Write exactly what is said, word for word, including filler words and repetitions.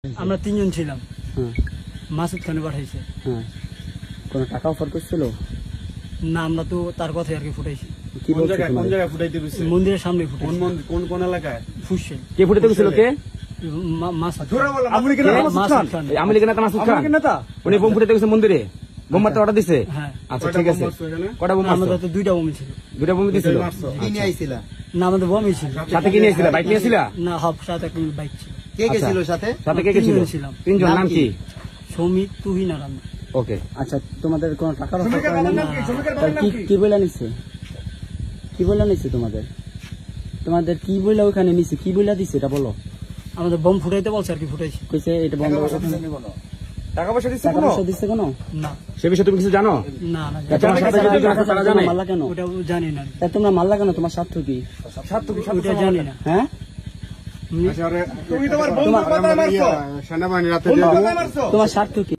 আমরা তিনজন ছিলাম। হ্যাঁ মাসুদ খানে পাঠাইছে। হ্যাঁ কোন টাকা অফার করছিল না, আমরা তো তার কথাই আর কি ফুটাইছি। কি বলছো কোন জায়গায় ফুটাইতে গেছে? মন্দিরের সামনে ফুটাইছি। কোন মন্দির, কোন কোন এলাকায়? ফুসেল। কে ফুটাতে গেছিল? কে? মাসুদ আমলি কেন মাসুদ খান? এই আমলি নেতা মাসুদ খান নেতা উনি বোম ফুটাতে গেছে মন্দিরে, বোম মারতে অর্ডার দিছে। হ্যাঁ। আচ্ছা ঠিক আছে, কটা বোম মারছো? আমাদের তো দুইটা বোম ছিল। দুটা বোম দিছিল। কি নিয়ে আইছিল? না, আমাদের বোমই ছিল। সাথে কি নিয়েছিল? বাইক নিয়েছিল? না, হব সাথে একটা বাইক ছিল। কে কে ছিল সাথে? সাথে কে কে ছিল? তিনজন ছিলাম। তিনজন। নাম কি? সমিত, তুহিন আর আমি। ওকে। আচ্ছা তোমাদের কোনো টাকার অফার শ্রমিকের করে বাবার না? নাম কি? শ্রমিকের তাহলে বাবার নাম কি কি? কি বলে নিছে? কি বলে নিছে তোমাদের? তোমাদের কি বলে ওখানে নিছে? কি বলে দিছে এটা বলো। আমাদের বোম ফুটাইতে বলছে আর কি, ফুটাইছি। কইছে এটা বন্ধ করো। টাকা পয়সা দিচ্ছে টাকা কোনো? পয়সা দিছে কোনো? না সে বিষয়ে তুমি কিছু জানো? না না, তা তোমার সাথে যদি টাকা তারা জানে? জানি মারলা কেন? ওটা জানি না। তা তোমরা মারলা কেন? তোমার স্বার্থ কি? ওটা জানি না। হ্যাঁ তুমি তোমার বন্ধুর কথায় মারছো? সেনাবাহিনী রাতে তোমার স্বার্থ কি?